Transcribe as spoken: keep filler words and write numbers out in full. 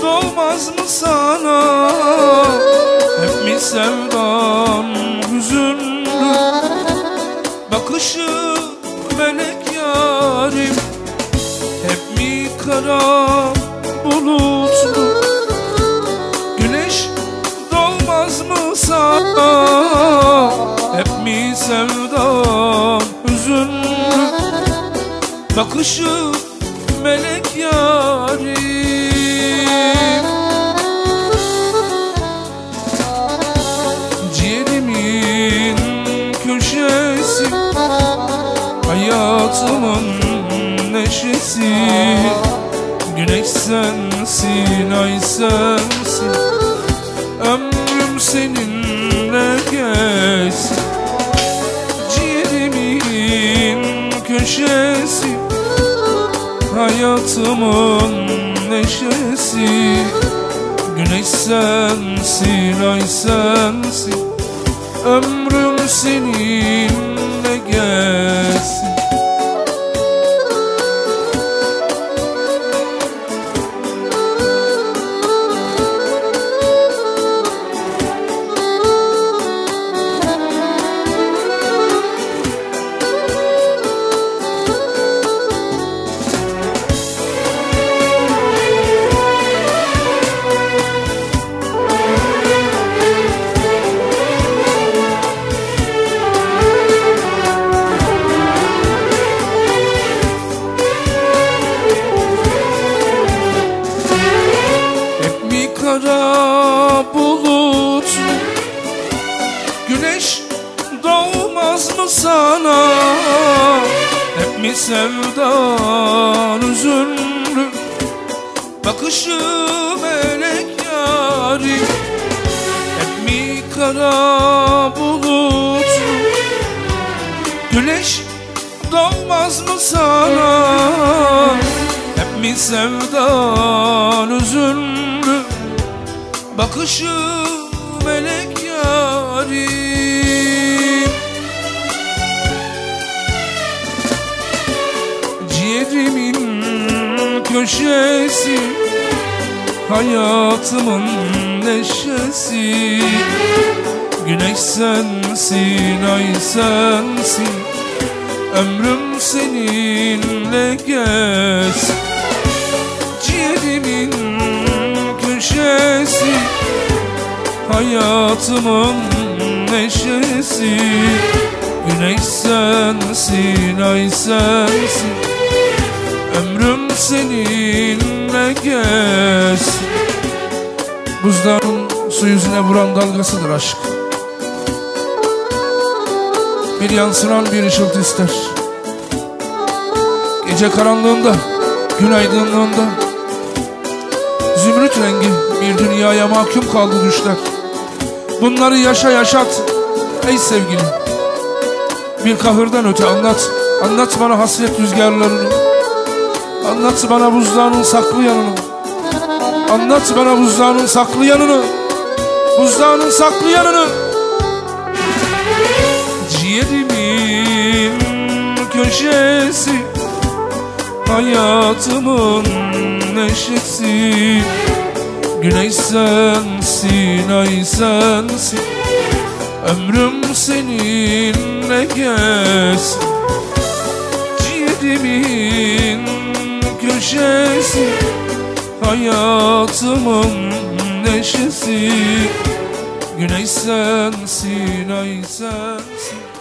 dolmaz mı sana? Hep mi sevdan hüzünlü, bakışı melek yarim? Hep mi kara bulutlu, güneş dolmaz mı sana? Hep mi sevdan hüzünlü, bakışı melek yarim? Ciğerimin köşesi, hayatımın neşesi. Güneş sensin, ay sensin, ömrüm seninle geçsin. Ciğerimin köşesi, hayatımın neşesi. Güneş sensin, ay sensin, ömrüm seninle geçsin. Kara bulut, güneş doğmaz mı sana? Hep mi sevdan hüzünlü, bakışı melek yarim? Hep mi kara bulut, güneş doğmaz mı sana? Hep mi sevdan hüzünlü, bakışı melek yarim? Ciğerimin köşesi, hayatımın neşesi. Güneş sensin, ay sensin, ömrüm seninle geçsin. Ciğerimin köşesi, hayatımın neşesi. Güneş sensin, ay sensin, ömrüm seninle geçsin. Buzdağının su yüzüne vuran dalgasıdır aşk. Bir yansıran bir ışıltı ister. Gece karanlığında, gün aydınlığında zümrüt rengi bir dünyaya mahkum kaldı düşler. Bunları yaşa yaşat ey sevgili. Bir kahırdan öte anlat. Anlat bana hasret rüzgarlarını. Anlat bana buzdağının saklı yanını. Anlat bana buzdağının saklı yanını. Buzdağının saklı yanını. Ciğerimin köşesi, hayatımın neşesi. Güneş sensin, ay sensin, ömrüm seninle geçsin. Ciğerimin köşesi, hayatımın neşesi. Güneş sensin, ay sensin,